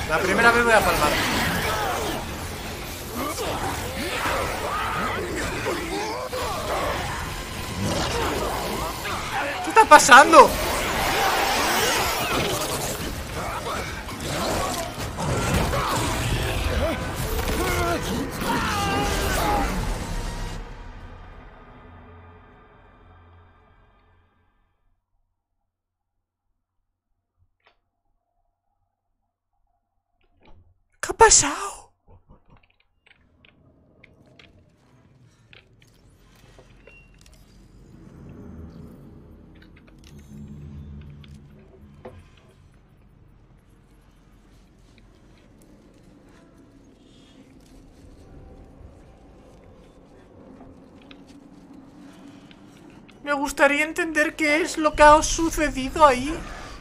La primera vez voy a palmar. ¿Qué está pasando? ¿Qué ha pasado? Me gustaría entender qué es lo que ha sucedido ahí.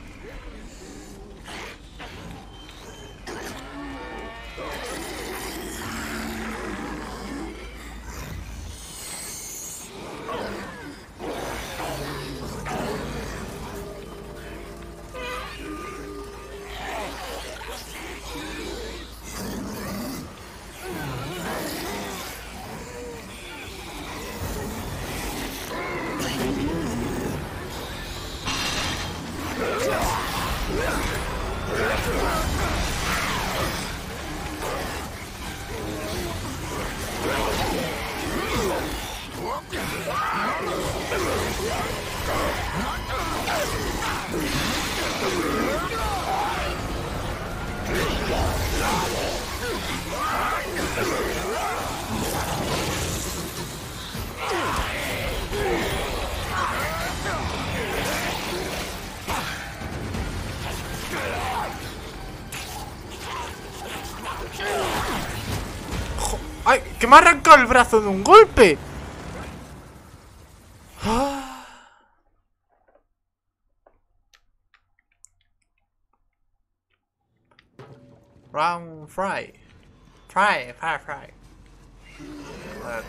¡Ay! ¡Que me ha arrancado el brazo de un golpe! Ah. Round fry. Fry. A ver.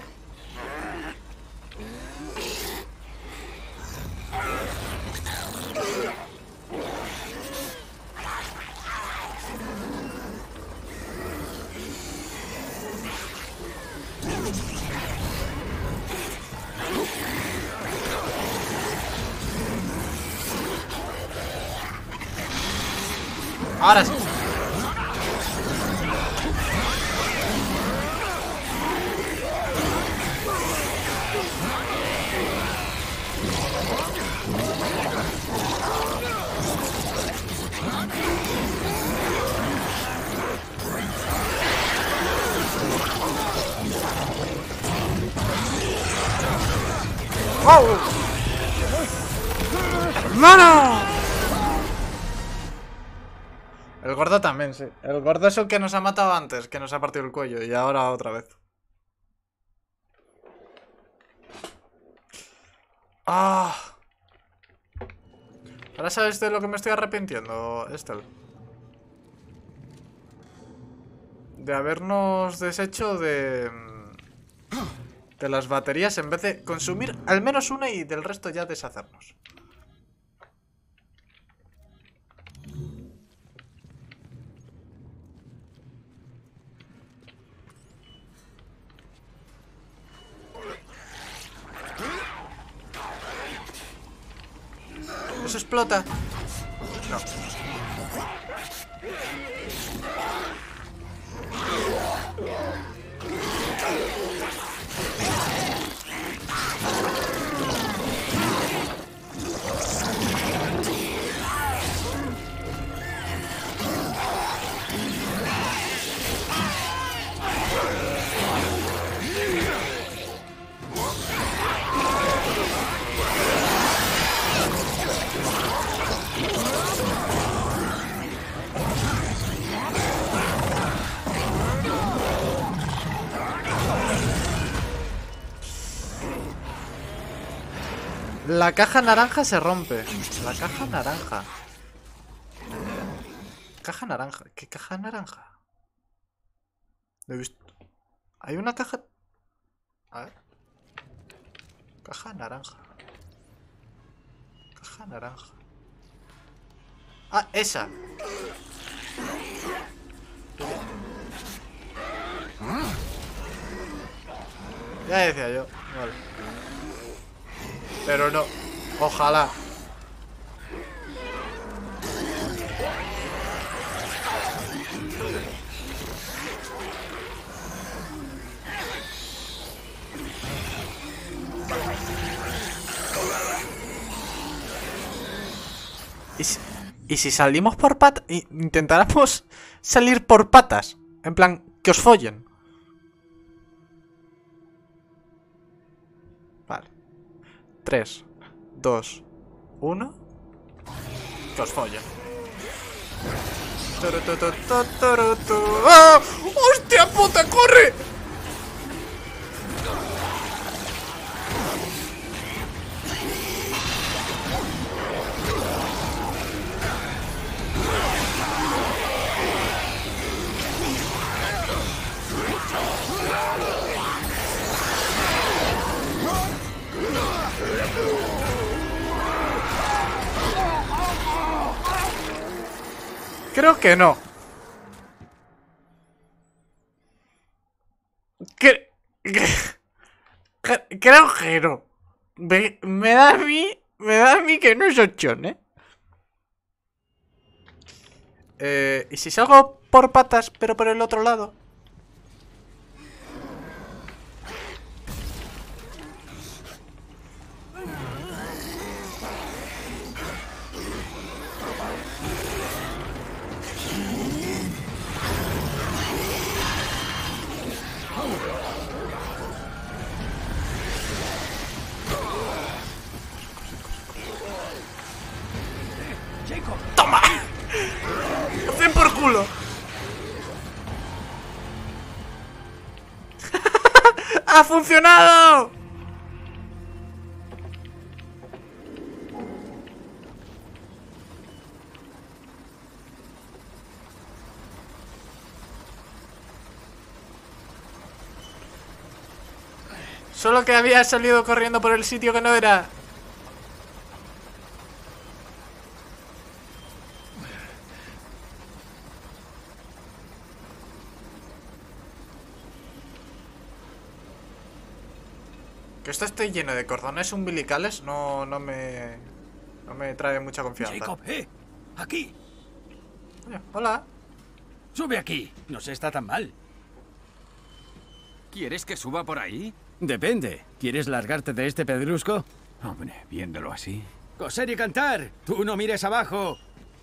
Ahora sí. ¡Oh! ¡Mano! El gordo también, sí. El gordo es el que nos ha matado antes, que nos ha partido el cuello. Y ahora otra vez. ¡Ah! Ahora sabes de lo que me estoy arrepintiendo, Estel. De habernos deshecho de las baterías en vez de consumir al menos una y del resto ya deshacernos. ¿Eso explota? No. La caja naranja se rompe. La caja naranja. Caja naranja. ¿Qué caja naranja? Lo he visto. Hay una caja... A ver. Caja naranja. Caja naranja. Ah, esa. Ya decía yo. Vale. Pero no. Ojalá. ¿Y si salimos por patas? Intentáramos salir por patas. En plan, que os follen. Vale. 3, 2, 1. Que os follen. ¡Ah! ¡Hostia puta! ¡Corre! Creo que no. Creo que no. Me da a mí que no es opción, ¿Y si salgo por patas, pero por el otro lado? ¡Toma! ¡Hacen por culo! ¡Ha funcionado! Solo que había salido corriendo por el sitio que no era. Que esto esté lleno de cordones umbilicales no me trae mucha confianza. Jacob, aquí. Hola. Sube aquí. No se está tan mal. ¿Quieres que suba por ahí? Depende. ¿Quieres largarte de este pedrusco? Hombre, viéndolo así. Coser y cantar. Tú no mires abajo.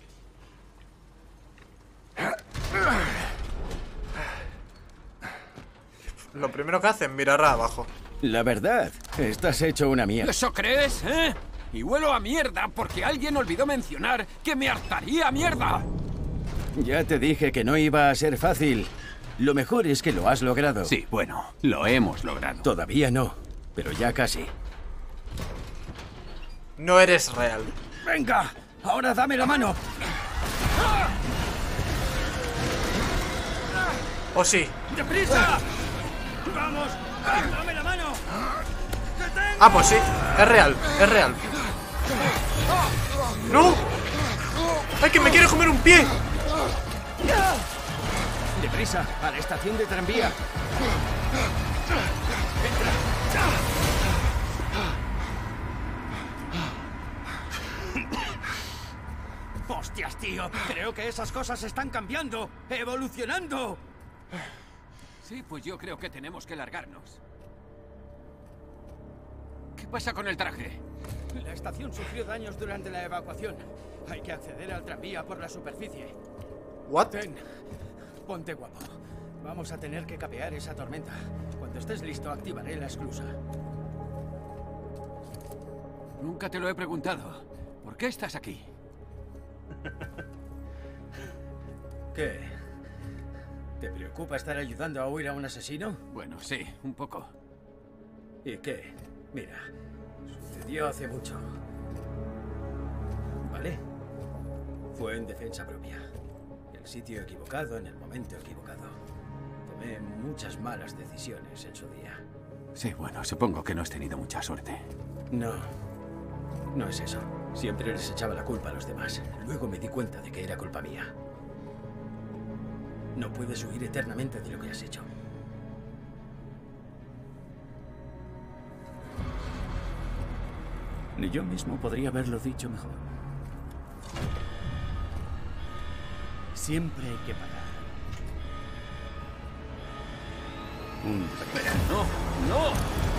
Lo primero que hacen, mirar abajo. La verdad, estás hecho una mierda. ¿Eso crees, Y huelo a mierda porque alguien olvidó mencionar que me hartaría a mierda. Ya te dije que no iba a ser fácil. Lo mejor es que lo has logrado. Sí, bueno, lo hemos logrado. Todavía no, pero ya casi. No eres real. ¡Venga! ¡Ahora dame la mano! ¿O sí? ¡Deprisa! ¡Vamos! ¡Dame la mano! Ah, pues sí. Es real. Es real. ¡No! ¡Ay, que me quiere comer un pie! ¡Deprisa! ¡A la estación de tranvía! ¡Hostias, tío! Creo que esas cosas están cambiando, evolucionando. Sí, pues yo creo que tenemos que largarnos. ¿Qué pasa con el traje? La estación sufrió daños durante la evacuación. Hay que acceder al tranvía por la superficie. ¿What? Ten, ponte guapo. Vamos a tener que capear esa tormenta. Cuando estés listo, activaré la esclusa. Nunca te lo he preguntado. ¿Por qué estás aquí? ¿Qué? ¿Te preocupa estar ayudando a huir a un asesino? Bueno, sí, un poco. ¿Y qué? Mira, sucedió hace mucho. ¿Vale? Fue en defensa propia. El sitio equivocado en el momento equivocado. Tomé muchas malas decisiones en su día. Sí, bueno, supongo que no has tenido mucha suerte. No, no es eso. Siempre les echaba la culpa a los demás. Luego me di cuenta de que era culpa mía. No puedes huir eternamente de lo que has hecho. Ni yo mismo podría haberlo dicho mejor. Siempre hay que parar. Espera, no, no.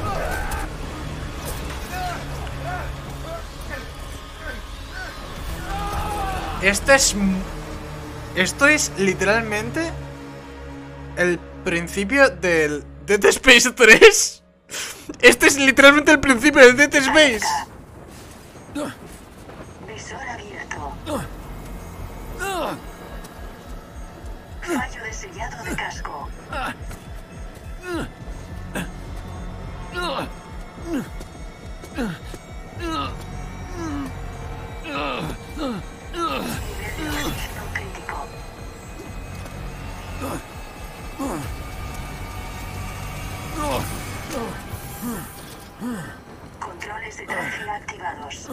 Esto es literalmente el principio del Dead Space 3. Este es literalmente el principio del Dead Space. Visor abierto. Fallo de sellado de casco. Nivel de oxígeno crítico. Controles de tráfico activados.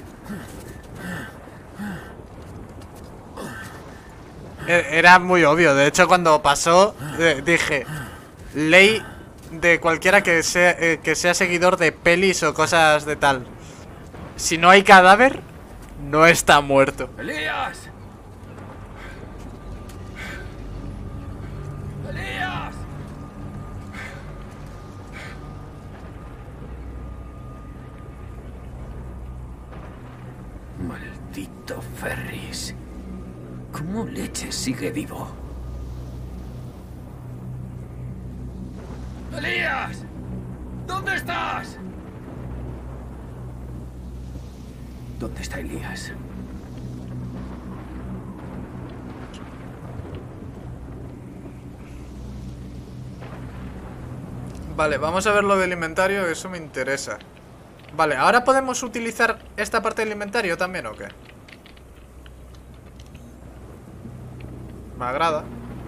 Era muy obvio. De hecho, cuando pasó, dije: ley de cualquiera que sea seguidor de pelis o cosas de tal. Si no hay cadáver, no está muerto. ¡Elías! ¡Elías! Maldito Ferris. ¿Cómo leche sigue vivo? ¡Elías! ¿Dónde estás? ¿Dónde está Elías? Vale, vamos a ver lo del inventario, eso me interesa. Vale, ¿ahora podemos utilizar esta parte del inventario también o qué? Me agrada.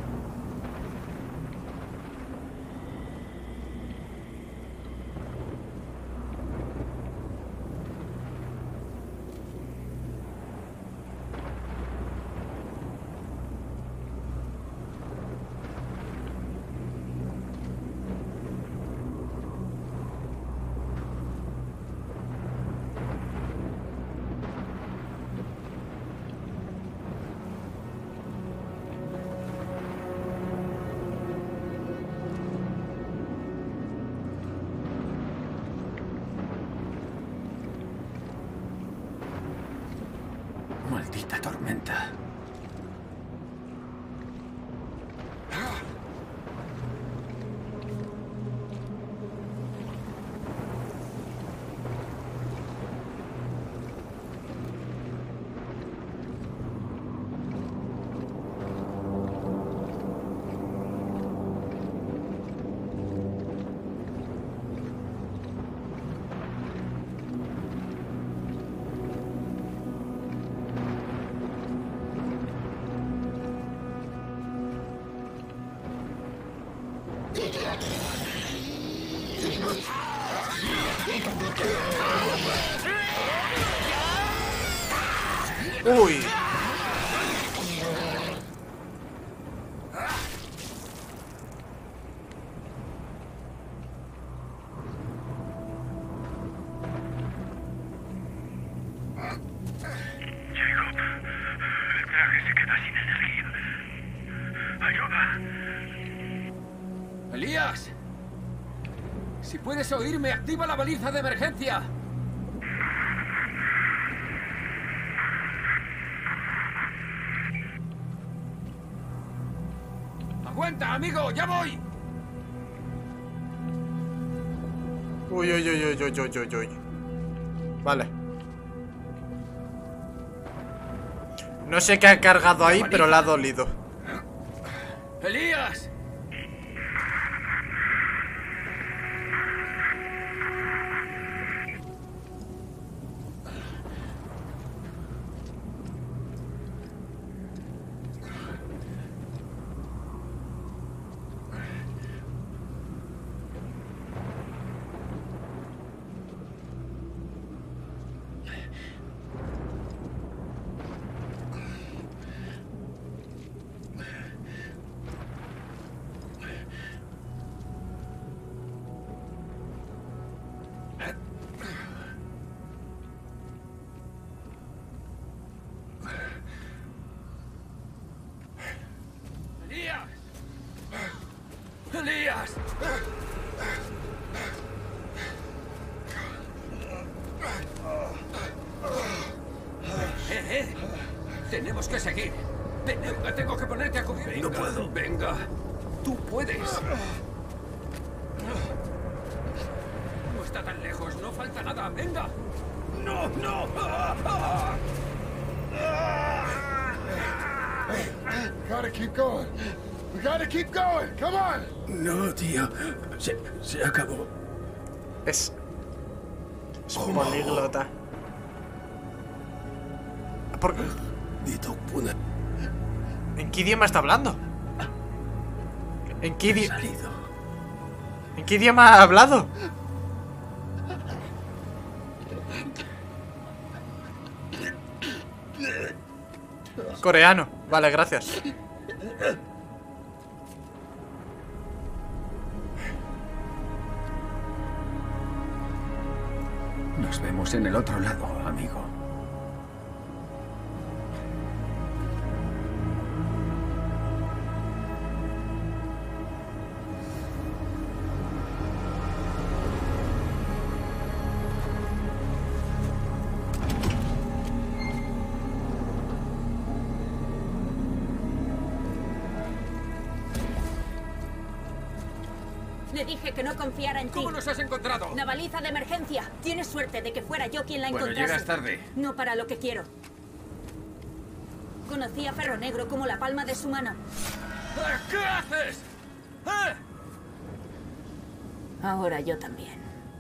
Maldita tormenta. Uy. ¡Elías! Si puedes oírme, activa la baliza de emergencia. ¡Aguanta, amigo! ¡Ya voy! Uy, uy, uy, uy, uy, uy, uy, uy. Vale. No sé qué ha cargado ahí, pero le ha dolido. ¡Elías! atrás. Tenemos que seguir. Venga, tengo que ponerte a cubierto. No puedo. Venga, tú puedes. No está tan lejos, no falta nada. Venga. ¡No, no! Gotta keep going. We gotta keep going. Come on. No, tío. Se acabó. Es políglota. ¿Por qué? ¿En qué idioma está hablando? ¿En qué idioma? ¿En qué idioma ha hablado? Coreano. Vale, gracias. Nos vemos en el otro lado, amigo. Le dije que no confiara en ti. ¿Cómo nos has encontrado? Una baliza de emergencia. Tienes suerte de que fuera yo quien la Bueno, encontrase. llegas tarde. No para lo que quiero. Conocí a Ferro Negro como la palma de su mano. ¿Qué haces? Ahora yo también.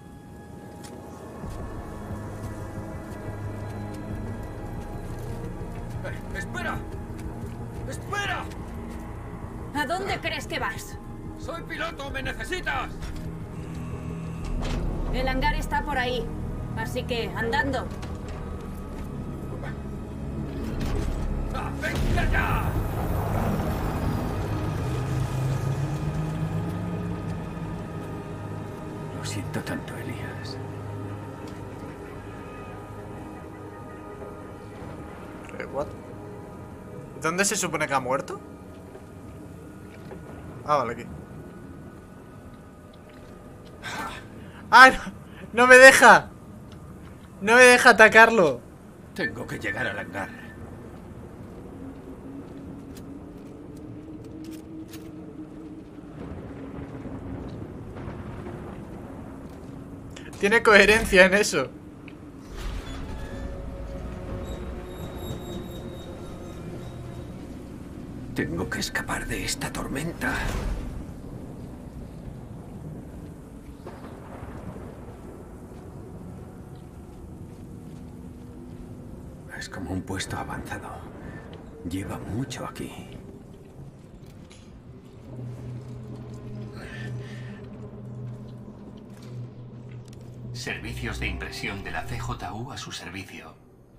¡Espera! ¡Espera! ¿A dónde crees que vas? ¡Soy piloto! ¡Me necesitas! El hangar está por ahí. Así que, andando. ¡Venga ya! Lo siento tanto, Elías. ¿What? ¿Dónde se supone que ha muerto? Ah, vale, aquí. ¡Ah, no! ¡No me deja! ¡No me deja atacarlo! Tengo que llegar al hangar. Tiene coherencia en eso. Tengo que escapar de esta tormenta. Es como un puesto avanzado. Lleva mucho aquí. Servicios de impresión de la CJU a su servicio.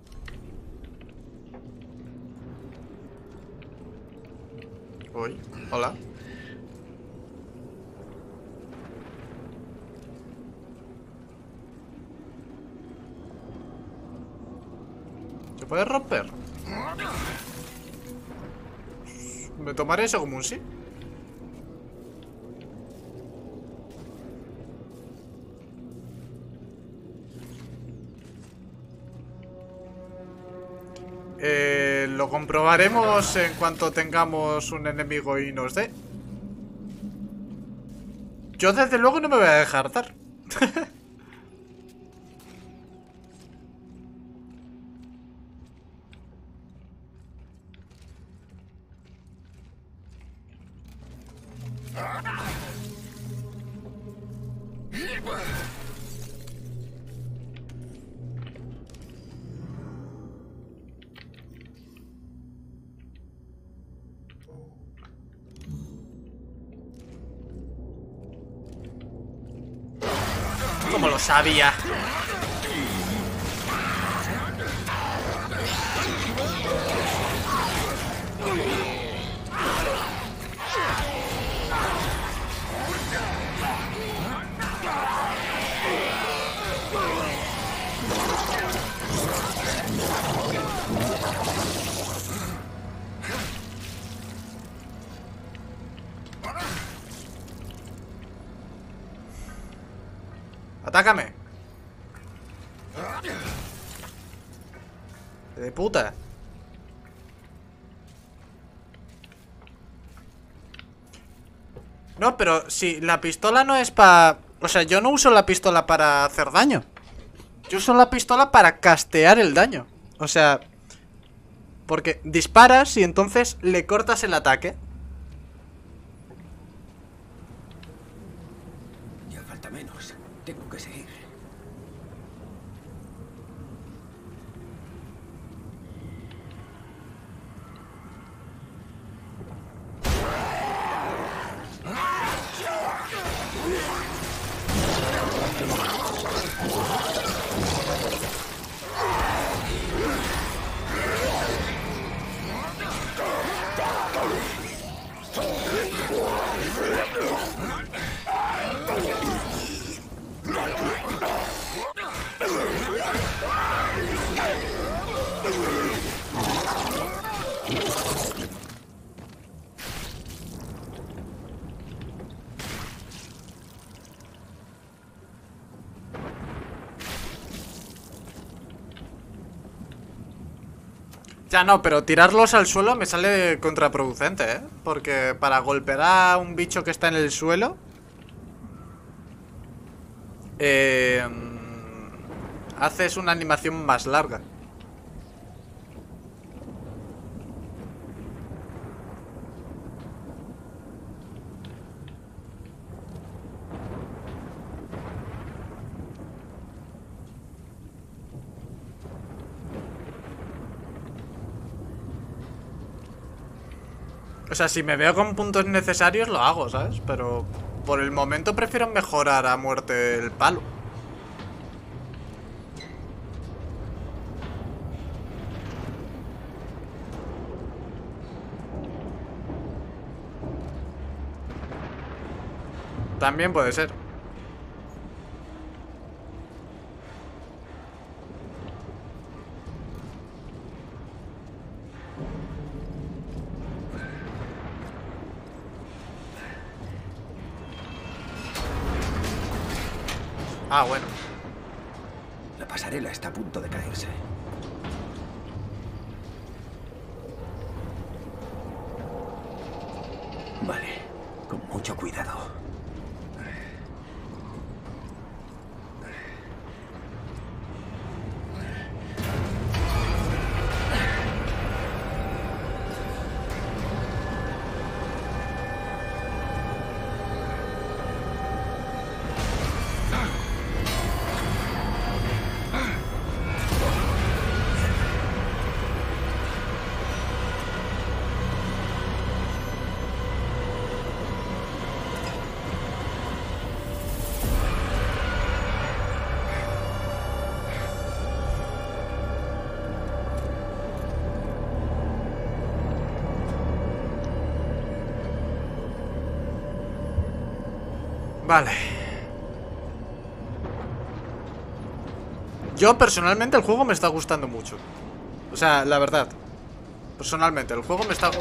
Uy, hola. ¿Se puede romper? Me tomaré eso como un sí. Lo comprobaremos en cuanto tengamos un enemigo y nos dé. Yo desde luego no me voy a dejar dar. Como lo sabía. ¡Atácame! ¡De puta! No, pero si la pistola no es para... O sea, yo no uso la pistola para hacer daño. Yo uso la pistola para castear el daño. O sea... Porque disparas y entonces le cortas el ataque. Ya falta menos. Tengo que seguir. Ya no, pero tirarlos al suelo me sale contraproducente, ¿eh? Porque para golpear a un bicho que está en el suelo... haces una animación más larga. O sea, si me veo con puntos necesarios lo hago, ¿sabes? Pero por el momento prefiero mejorar a muerte el palo. También puede ser. Ah, bueno. La pasarela está a punto de caerse. Vale, con mucho cuidado. Vale. Yo personalmente el juego me está gustando mucho. O sea, la verdad. Personalmente, el juego me está...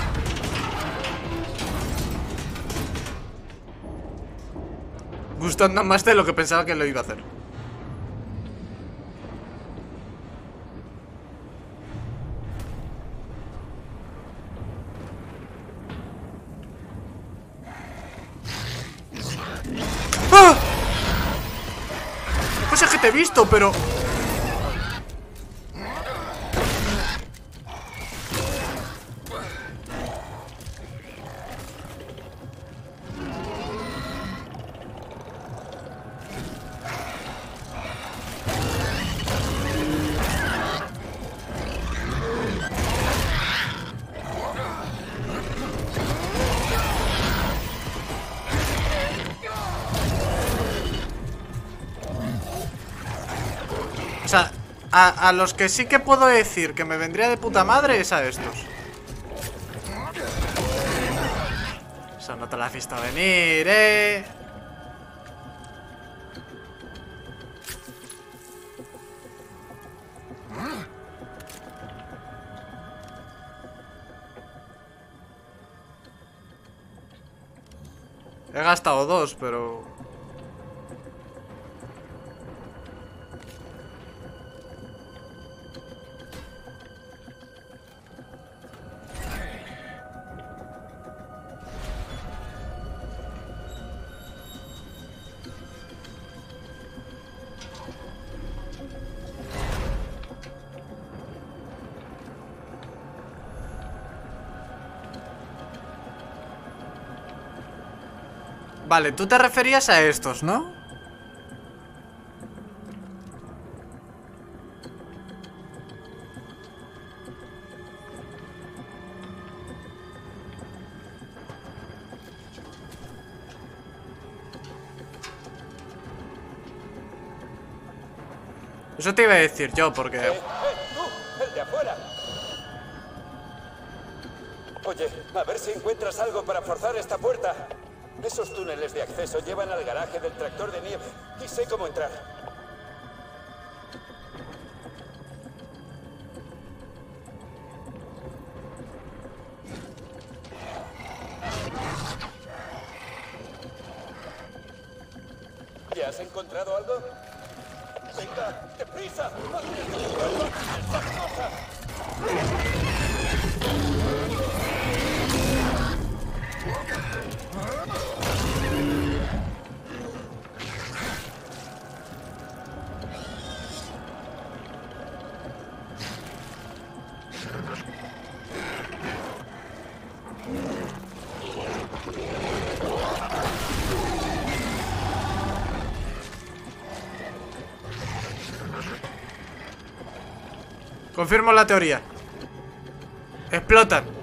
gustando más de lo que pensaba que lo iba a hacer. ¡Ah! Pues es que te he visto, pero... O sea, a los que sí que puedo decir que me vendría de puta madre es a estos. Eso no te lo has visto venir, ¿eh? He gastado dos, pero... Vale, tú te referías a estos, ¿no? Eso te iba a decir yo, porque... ¡Tú! ¡El de afuera! Oye, a ver si encuentras algo para forzar esta puerta. Esos túneles de acceso llevan al garaje del tractor de nieve. Y sé cómo entrar. ¿Ya has encontrado algo? ¡Venga, deprisa! ¡Antes de que vuelva esas cosas! Confirmo la teoría. Explotan.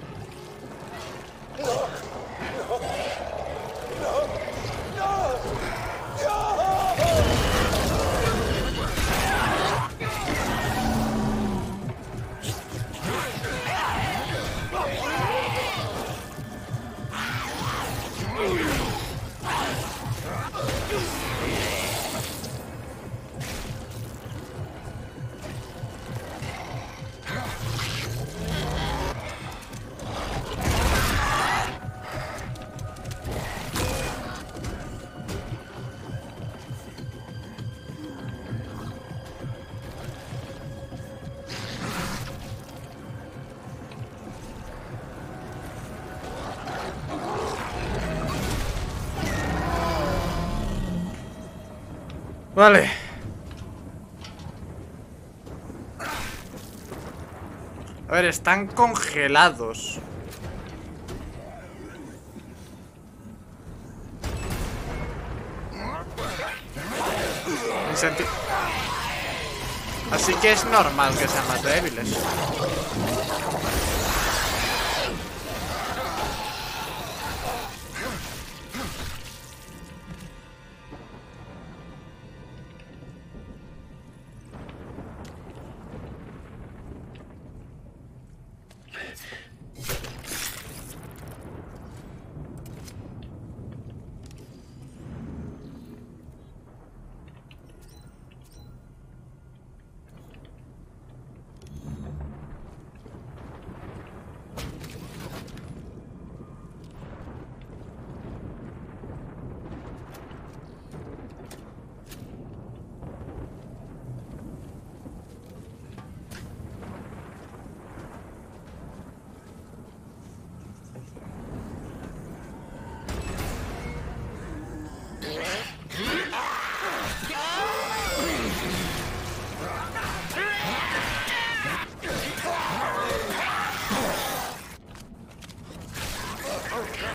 Vale. A ver, están congelados. Así que es normal que sean más débiles.